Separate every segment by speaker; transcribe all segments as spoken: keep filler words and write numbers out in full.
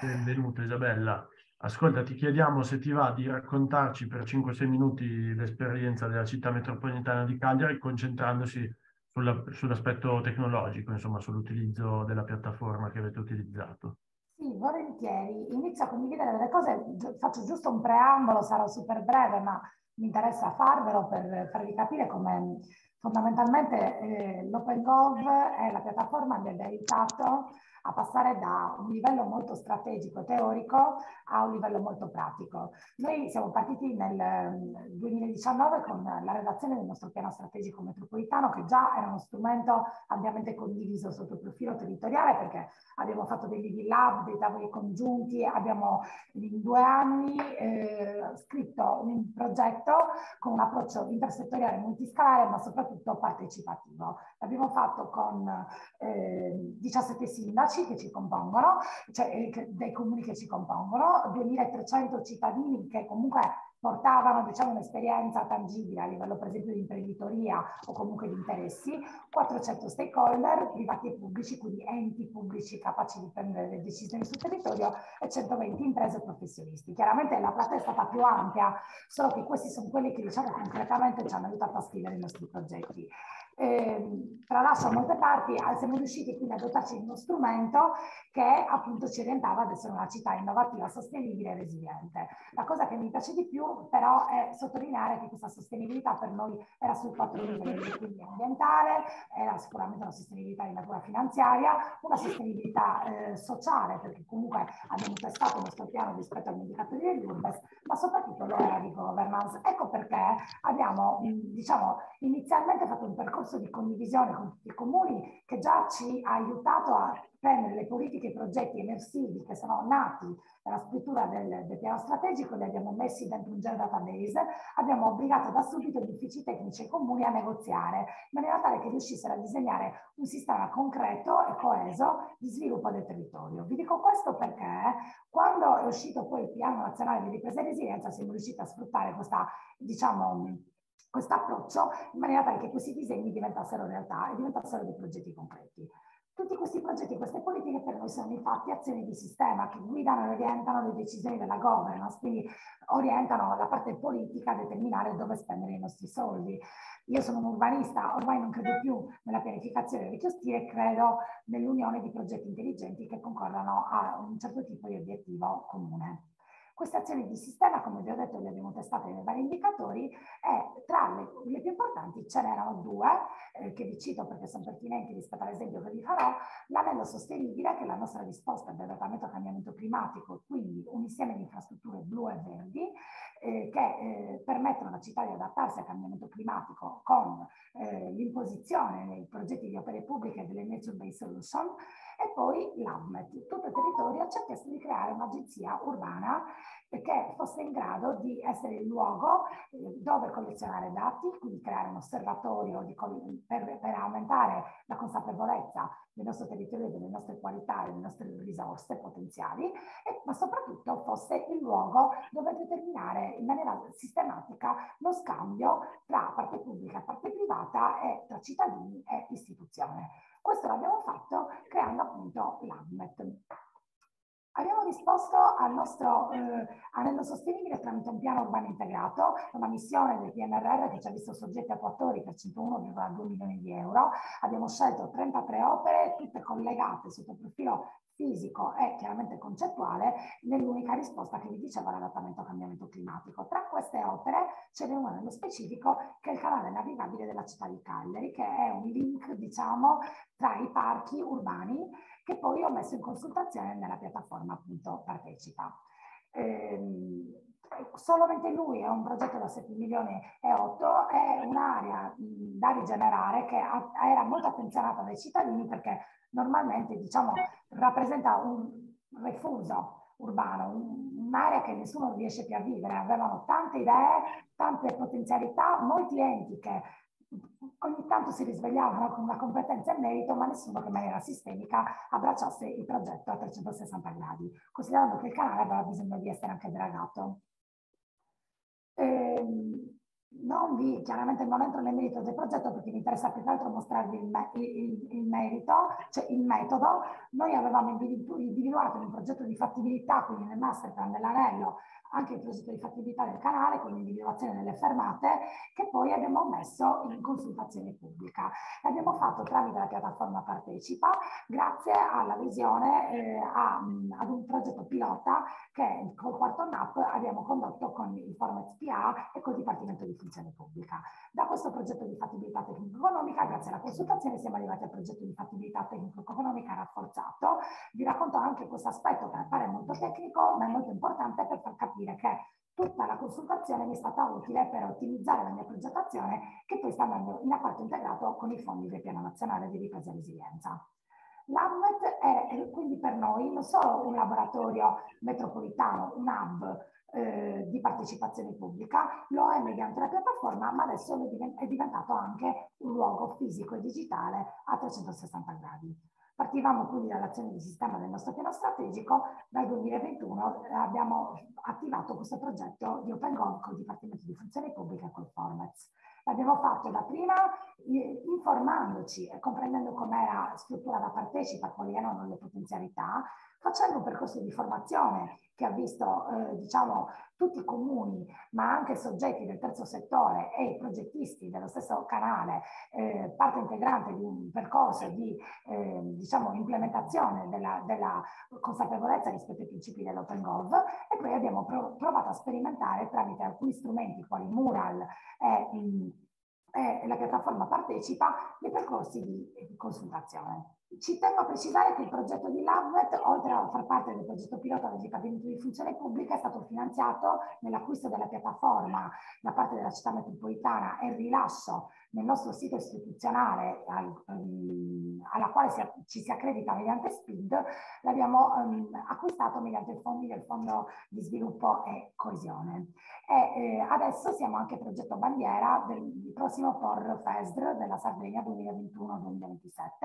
Speaker 1: Benvenuta Isabella. Ascolta, ti chiediamo se ti va di raccontarci per cinque sei minuti l'esperienza della città metropolitana di Cagliari, concentrandosi sulla- sull'aspetto tecnologico, insomma, sull'utilizzo della piattaforma che avete utilizzato.
Speaker 2: Sì, volentieri. Inizio a condividere delle cose, gi- faccio giusto un preambolo, sarò super breve, ma mi interessa farvelo per farvi capire come fondamentalmente eh, l'OpenGov è la piattaforma che vi ha aiutato a passare da un livello molto strategico e teorico a un livello molto pratico. Noi siamo partiti nel eh, duemiladiciannove con la redazione del nostro piano strategico metropolitano, che già era uno strumento ampiamente condiviso sotto il profilo territoriale, perché abbiamo fatto dei living lab, dei tavoli congiunti, abbiamo in due anni eh, scritto un progetto con un approccio intersettoriale multiscalare, ma soprattutto partecipativo. L'abbiamo fatto con eh, diciassette sindaci che ci compongono, cioè eh, dei comuni che ci compongono, duemilatrecento cittadini che comunque portavano, diciamo, un'esperienza tangibile a livello per esempio di imprenditoria o comunque di interessi, quattrocento stakeholder privati e pubblici, quindi enti pubblici capaci di prendere le decisioni sul territorio, e centoventi imprese e professionisti. Chiaramente la platea è stata più ampia, solo che questi sono quelli che, diciamo, concretamente ci hanno aiutato a scrivere i nostri progetti. Eh, tralascio a molte parti, siamo riusciti quindi a dotarci di uno strumento che appunto ci orientava ad essere una città innovativa, sostenibile e resiliente. La cosa che mi piace di più però è sottolineare che questa sostenibilità per noi era su quattro livelli, quindi ambientale, era sicuramente una sostenibilità di natura finanziaria, una sostenibilità eh, sociale, perché comunque abbiamo testato il nostro piano rispetto agli indicatori dell'Urbes, ma soprattutto lo era di governance. Ecco perché abbiamo, diciamo, inizialmente fatto un percorso di condivisione con tutti i comuni che già ci ha aiutato a prendere le politiche e i progetti emersivi che sono nati dalla scrittura del, del piano strategico, li abbiamo messi dentro un geodatabase, abbiamo obbligato da subito gli uffici tecnici e comuni a negoziare in maniera tale che riuscissero a disegnare un sistema concreto e coeso di sviluppo del territorio. Vi dico questo perché quando è uscito poi il piano nazionale di ripresa e resilienza siamo riusciti a sfruttare questa, diciamo, questo approccio in maniera tale che questi disegni diventassero realtà e diventassero dei progetti concreti. Tutti questi progetti, queste politiche per noi sono infatti azioni di sistema che guidano e orientano le decisioni della governance, quindi orientano la parte politica a determinare dove spendere i nostri soldi. Io sono un urbanista, ormai non credo più nella pianificazione vecchio stile, credo nell'unione di progetti intelligenti che concorrano a un certo tipo di obiettivo comune. Queste azioni di sistema, come vi ho detto, le abbiamo testate nei vari indicatori e tra le, le più importanti ce n'erano due, eh, che vi cito perché sono pertinenti rispetto all'esempio che vi farò. L'anello sostenibile, che è la nostra risposta al adattamento al cambiamento climatico, quindi un insieme di infrastrutture blu e verdi eh, che eh, permettono alla città di adattarsi al cambiamento climatico con eh, l'imposizione nei progetti di opere pubbliche delle nature-based solution. E poi l'ADMET, tutto il territorio ci ha chiesto di creare un'agenzia urbana che fosse in grado di essere il luogo eh, dove collezionare dati, quindi creare un osservatorio di, per, per aumentare la consapevolezza del nostro territorio, delle nostre qualità e delle nostre risorse potenziali, e, ma soprattutto fosse il luogo dove determinare in maniera sistematica lo scambio tra parte pubblica e parte privata e tra cittadini e istituzione. Questo l'abbiamo fatto creando appunto l'ADMET. Abbiamo risposto al nostro eh, anello sostenibile tramite un piano urbano integrato, una missione del P N R R che ci ha visto soggetti attuatori per centouno virgola due milioni di euro. Abbiamo scelto trentatré opere, tutte collegate sotto il profilo fisico e chiaramente concettuale, nell'unica risposta che vi dicevo all'adattamento al cambiamento climatico. Tra queste opere ce n'è una nello specifico che è il canale navigabile della città di Cagliari, che è un link, diciamo, tra i parchi urbani che poi ho messo in consultazione nella piattaforma appunto Partecipa. Ehm, solamente lui è un progetto da sette milioni e otto, è un'area da rigenerare che era molto attenzionata dai cittadini perché normalmente, diciamo, rappresenta un refuso urbano, un'area che nessuno riesce più a vivere. Avevano tante idee, tante potenzialità, molti enti che ogni tanto si risvegliavano con una competenza e merito, ma nessuno che in maniera sistemica abbracciasse il progetto a trecentosessanta gradi, considerando che il canale aveva bisogno di essere anche dragato. Ehm, non vi, chiaramente non entro nel merito del progetto perché mi interessa più che altro mostrarvi il, me, il, il merito, cioè il metodo. Noi avevamo individuato in un progetto di fattibilità, quindi nel masterplan dell'anello, anche il progetto di fattibilità del canale con l'individuazione delle fermate che poi abbiamo messo in consultazione pubblica. L'abbiamo fatto tramite la piattaforma Partecipa grazie alla visione eh, a, ad un progetto pilota che col quarto N A P abbiamo condotto con il Forum S P A e col Dipartimento di Funzione Pubblica. Da questo progetto di fattibilità tecnico-economica, grazie alla consultazione, siamo arrivati al progetto di fattibilità tecnico-economica rafforzato. Vi racconto anche questo aspetto che appare molto tecnico, ma è molto importante per far capire che tutta la consultazione mi è stata utile per ottimizzare la mia progettazione, che poi sta andando in accordo integrato con i fondi del Piano Nazionale di Ripresa e Resilienza. L'A M E T è quindi per noi non solo un laboratorio metropolitano, un hub eh, di partecipazione pubblica, lo è mediante la piattaforma, ma adesso è diventato anche un luogo fisico e digitale a trecentosessanta gradi. Partivamo quindi dall'azione di sistema del nostro piano strategico, dal duemilaventuno abbiamo attivato questo progetto di OpenGov con il Dipartimento di Funzione Pubblica e col Formez. L'abbiamo fatto da prima informandoci e comprendendo com'era strutturata Partecipa, quali erano le potenzialità, facendo un percorso di formazione che ha visto eh, diciamo, tutti i comuni, ma anche soggetti del terzo settore e i progettisti dello stesso canale, eh, parte integrante di un percorso di eh, diciamo, implementazione della, della consapevolezza rispetto ai principi dell'OpenGov, e poi abbiamo prov provato a sperimentare tramite alcuni strumenti quali Mural e, mh, e la piattaforma Partecipa dei percorsi di, di consultazione. Ci tengo a precisare che il progetto di L A V M E T, oltre a far parte del progetto pilota del Dipartimento di Funzione Pubblica, è stato finanziato nell'acquisto della piattaforma da parte della città metropolitana e il rilascio nel nostro sito istituzionale al, um, alla quale si, ci si accredita mediante S P I D. L'abbiamo um, acquistato mediante i fondi del Fondo di Sviluppo e Coesione. E eh, adesso siamo anche progetto bandiera del, del prossimo P O R FESDR della Sardegna duemilaventuno duemilaventisette.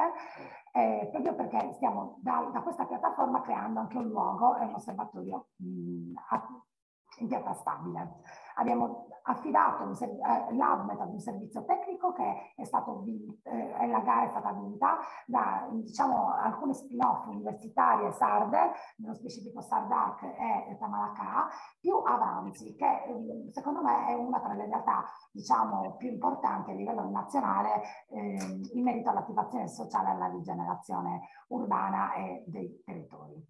Speaker 2: Eh, proprio perché stiamo da, da questa piattaforma creando anche un luogo e un osservatorio mh, in pianta stabile. Abbiamo affidato eh, l'A V M E T ad un servizio tecnico che è stato eh, la gara è stata vinta da diciamo, alcune spin-off universitarie sarde, nello specifico Sardac e Tamalacà, più Avanzi, che eh, secondo me è una tra le realtà diciamo, più importanti a livello nazionale eh, in merito all'attivazione sociale e alla rigenerazione urbana e dei territori.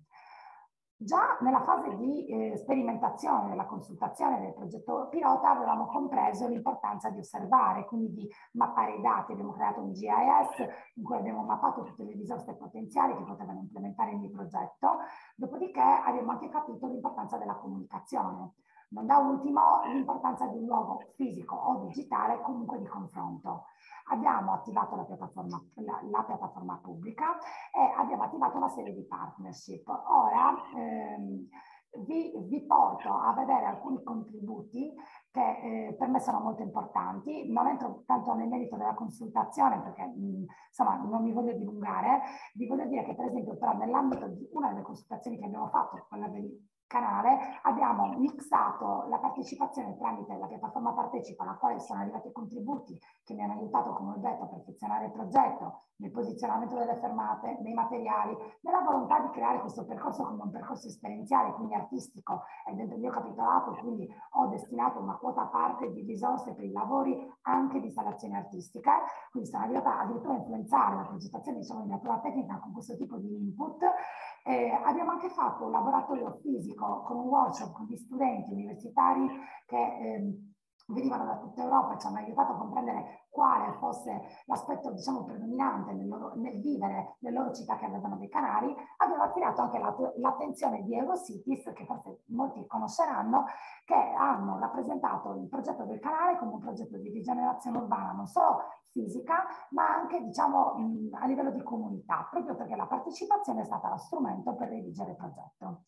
Speaker 2: Già nella fase di eh, sperimentazione della consultazione del progetto pilota avevamo compreso l'importanza di osservare, quindi di mappare i dati. Abbiamo creato un G I S in cui abbiamo mappato tutte le risorse potenziali che potevano implementare il mio progetto, dopodiché abbiamo anche capito l'importanza della comunicazione. Non da ultimo l'importanza di un luogo fisico o digitale comunque di confronto. Abbiamo attivato la piattaforma, la, la piattaforma pubblica e abbiamo attivato una serie di partnership. Ora ehm, vi, vi porto a vedere alcuni contributi che eh, per me sono molto importanti. Non entro tanto nel merito della consultazione perché mh, insomma non mi voglio dilungare. Vi voglio dire che per esempio però nell'ambito di una delle consultazioni che abbiamo fatto, quella del canale, abbiamo mixato la partecipazione tramite la piattaforma Partecipa, alla quale sono arrivati contributi che mi hanno aiutato, come ho detto, a perfezionare il progetto, nel posizionamento delle fermate, nei materiali, nella volontà di creare questo percorso come un percorso esperienziale, quindi artistico, e dentro il mio capitolato quindi ho destinato una quota a parte di risorse per i lavori anche di installazioni artistiche, quindi sono arrivata addirittura a influenzare la progettazione diciamo, di natura tecnica con questo tipo di input. Eh, abbiamo anche fatto un laboratorio fisico con un workshop con gli studenti universitari che eh, venivano da tutta Europa e ci hanno aiutato a comprendere quale fosse l'aspetto diciamo predominante nel, loro, nel vivere le loro città che avevano dei canali. Abbiamo attirato anche l'attenzione di Eurocities, che forse molti conosceranno, che hanno rappresentato il progetto del canale come un progetto di rigenerazione urbana non solo fisica ma anche diciamo mh, a livello di comunità, proprio perché la partecipazione è stata lo strumento per redigere il progetto.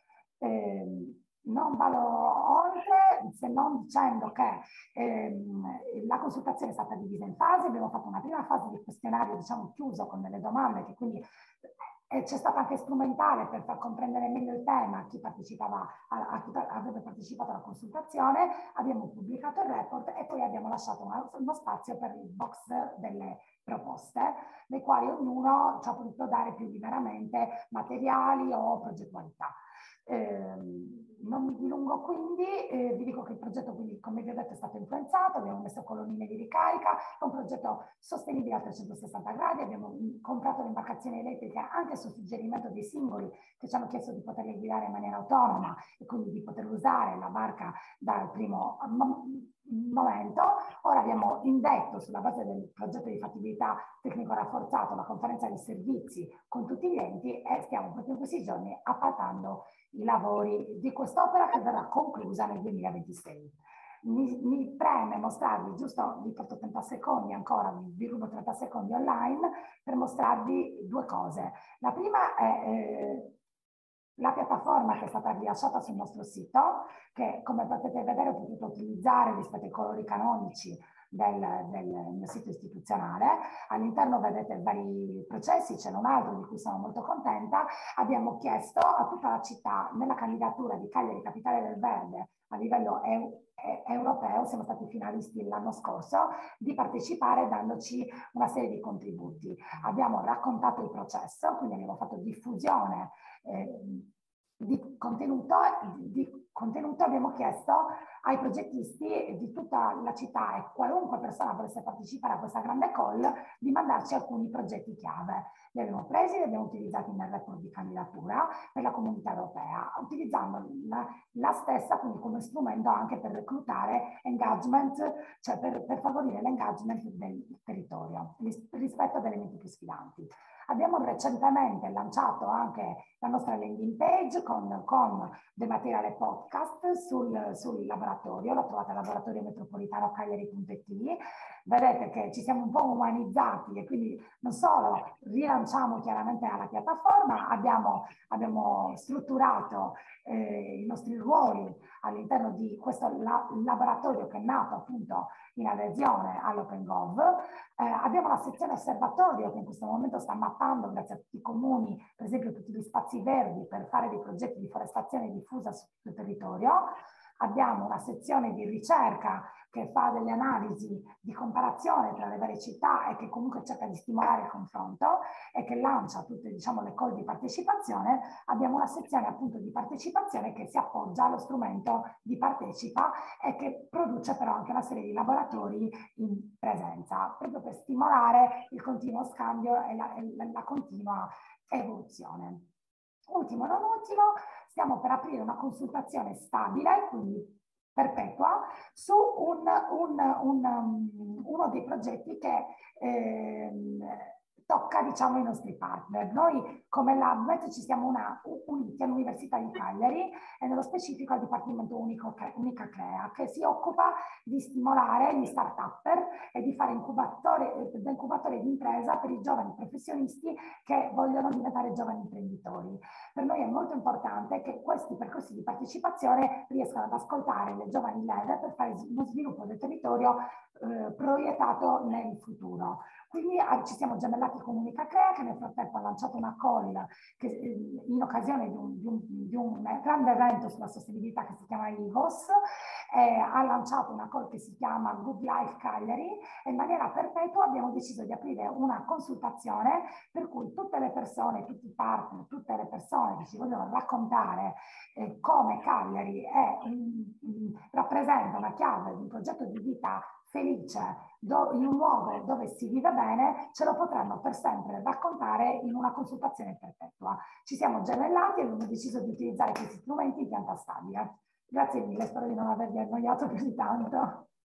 Speaker 2: Eh, non vado oltre se non dicendo che ehm, la consultazione è stata divisa in fasi. Abbiamo fatto una prima fase di questionario diciamo chiuso con delle domande che quindi c'è stata anche strumentale per far comprendere meglio il tema, chi partecipava, a, a chi avrebbe partecipato alla consultazione, abbiamo pubblicato il report e poi abbiamo lasciato una, uno spazio per il box delle proposte, nei quali ognuno ci ha potuto dare più liberamente materiali o progettualità. Eh, non mi dilungo quindi, eh, vi dico che il progetto, quindi, come vi ho detto, è stato influenzato, abbiamo messo colonnine di ricarica, è un progetto sostenibile a trecentosessanta gradi, abbiamo comprato le imbarcazioni elettriche anche su suggerimento dei singoli che ci hanno chiesto di poterle guidare in maniera autonoma e quindi di poter usare la barca dal primo momento. Ora abbiamo indetto, sulla base del progetto di fattibilità tecnico rafforzato, la conferenza di servizi con tutti gli enti e stiamo proprio in questi giorni appaltando i lavori di quest'opera che verrà conclusa nel duemilaventisei. Mi, mi preme mostrarvi, giusto, vi porto trenta secondi ancora, vi rubo trenta secondi online per mostrarvi due cose. La prima è eh, la piattaforma che è stata rilasciata sul nostro sito, che come potete vedere ho potuto utilizzare rispetto ai colori canonici del, del mio sito istituzionale. All'interno vedete vari processi, c'è un altro di cui sono molto contenta. Abbiamo chiesto a tutta la città, nella candidatura di Cagliari Capitale del Verde a livello eu europeo, siamo stati finalisti l'anno scorso, di partecipare dandoci una serie di contributi. Abbiamo raccontato il processo, quindi abbiamo fatto diffusione eh, di contenuto, di, di contenuto abbiamo chiesto ai progettisti di tutta la città e qualunque persona volesse partecipare a questa grande call di mandarci alcuni progetti chiave. Li abbiamo presi, li abbiamo utilizzati nel report di candidatura per la comunità europea, utilizzando la, la stessa quindi come strumento anche per reclutare engagement, cioè per, per favorire l'engagement del territorio rispetto ad elementi più sfidanti. Abbiamo recentemente lanciato anche la nostra landing page con, con demateriale podcast sul, sul laboratorio, la trovate al laboratorio metropolitano cagliari punto it. Vedete che ci siamo un po' umanizzati e quindi non solo rilanciamo chiaramente la piattaforma, abbiamo, abbiamo strutturato eh, i nostri ruoli all'interno di questo la, laboratorio che è nato appunto in adesione all'OpenGov. Eh, abbiamo la sezione osservatorio che in questo momento sta mappando, grazie a tutti i comuni, per esempio tutti gli spazi verdi per fare dei progetti di forestazione diffusa sul territorio. Abbiamo una sezione di ricerca che fa delle analisi di comparazione tra le varie città e che comunque cerca di stimolare il confronto e che lancia tutte, diciamo, le call di partecipazione. Abbiamo una sezione appunto di partecipazione che si appoggia allo strumento di Partecipa e che produce però anche una serie di laboratori in presenza, proprio per stimolare il continuo scambio e la, e la, la continua evoluzione. Ultimo, non ultimo, stiamo per aprire una consultazione stabile, quindi perpetua, su un, un, un, um, uno dei progetti che eh, tocca, diciamo, i nostri partner. Noi come Labmet ci siamo una, uniti all'Università di Cagliari e nello specifico al Dipartimento Unico, Unica Crea, che si occupa di stimolare gli start-upper e di fare incubatore, incubatore di impresa per i giovani professionisti che vogliono diventare giovani imprenditori. Per noi è molto importante che questi percorsi di partecipazione riescano ad ascoltare le giovani leve per fare uno sviluppo del territorio eh, proiettato nel futuro. Quindi ah, ci siamo gemellati con Unica Crea, che nel frattempo ha lanciato una call che, eh, in occasione di un, di, un, di un grande evento sulla sostenibilità che si chiama I V O S, eh, ha lanciato una call che si chiama Good Life Cagliari e in maniera perpetua abbiamo deciso di aprire una consultazione per cui tutte le persone, tutti i partner, tutte le persone che ci vogliono raccontare eh, come Cagliari è un, un, rappresenta una chiave di un progetto di vita felice do, in un luogo dove si vive bene, ce lo potranno per sempre raccontare in una consultazione perpetua. Ci siamo gemellati e abbiamo deciso di utilizzare questi strumenti in pianta stabile. Grazie mille, spero di non avervi annoiato più di tanto.